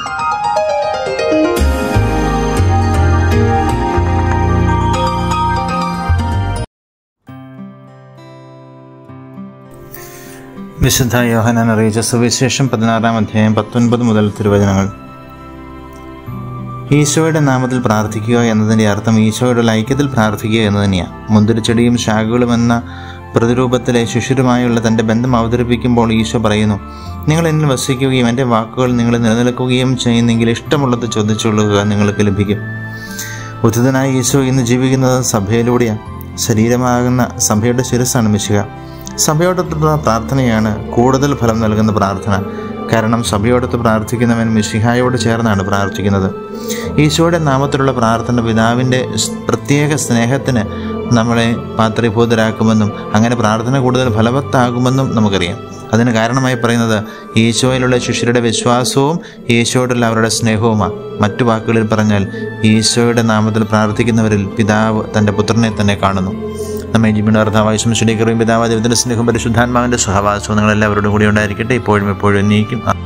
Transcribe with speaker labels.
Speaker 1: വിശുദ്ധ യോഹന്നാൻ അറിയിച്ച സുവിശേഷം 16-ാം അധ്യായം 19 മുതൽ തിരുവചനങ്ങൾ. ഈശോയുടെ നാമത്തിൽ പ്രാർത്ഥിക്കുക എന്നതിൻ്റെ അർത്ഥം ഈശോയുടെ ഐക്യത്തിൽ പ്രാർത്ഥിക്കുക എന്ന് തന്നെയാണ്. മുന്തിരിച്ചെടിയും ശാഖകളും എന്ന പ്രതിരൂപത്തിലെ ശിശുരുമായുള്ള തൻ്റെ ബന്ധം അവതരിപ്പിക്കുമ്പോൾ ഈശോ പറയുന്നു, നിങ്ങൾ എന്നിൽ വസിക്കുകയും എൻ്റെ വാക്കുകൾ നിങ്ങളിൽ നിലനിൽക്കുകയും ചെയ്യുന്നെങ്കിൽ ഇഷ്ടമുള്ളത് ചോദിച്ചുകൊള്ളുക, നിങ്ങൾക്ക് ലഭിക്കും. ഉദ്ധിതനായ ഈശോ ഇന്ന് ജീവിക്കുന്നത് സഭയിലൂടെയാണ്. ശരീരമാകുന്ന സഭയുടെ ശിരസ്സാണ് മിശിഹ. സഭയോടൊത്തുള്ള പ്രാർത്ഥനയാണ് കൂടുതൽ ഫലം നൽകുന്ന പ്രാർത്ഥന. കാരണം സഭയോടൊത്ത് പ്രാർത്ഥിക്കുന്നവൻ മിശിഹായോട് ചേർന്നാണ് പ്രാർത്ഥിക്കുന്നത്. ഈശോയുടെ നാമത്തിലുള്ള പ്രാർത്ഥന പിതാവിൻ്റെ പ്രത്യേക സ്നേഹത്തിന് നമ്മളെ പാത്രീഭൂതരാക്കുമെന്നും അങ്ങനെ പ്രാർത്ഥന കൂടുതൽ ഫലവത്താകുമെന്നും നമുക്കറിയാം. അതിന് കാരണമായി പറയുന്നത് ഈശോയിലുള്ള ശിഷ്യരുടെ വിശ്വാസവും ഈശോയോടുള്ള അവരുടെ സ്നേഹവുമാണ്. മറ്റു വാക്കുകളിൽ പറഞ്ഞാൽ ഈശോയുടെ നാമത്തിൽ പ്രാർത്ഥിക്കുന്നവരിൽ പിതാവ് തൻ്റെ പുത്രനെ തന്നെ കാണുന്നു. നമ്മെ ജീവിതർത്താവായ ശുശ്രൂഷയും പിതാവ് ദൈവത്തിൻ്റെ സ്നേഹവും പരിശുദ്ധാത്മാവിൻ്റെ സഹവാസവും നിങ്ങളെല്ലാവരോടും കൂടി ഉണ്ടായിരിക്കട്ടെ, ഇപ്പോഴും എപ്പോഴും എന്നേക്കും.